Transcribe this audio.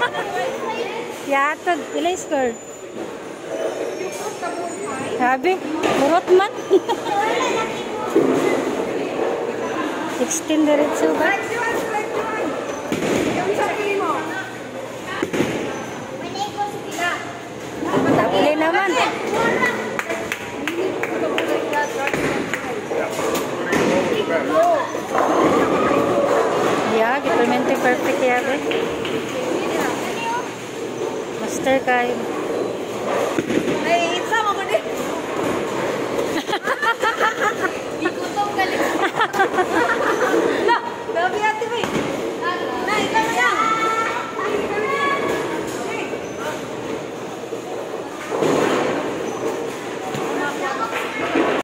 Yatod, pila score? Sabi, murot man. 16 diretso ba? Tapli naman. Yeah, giplemente perfect ya, be. Master kayo.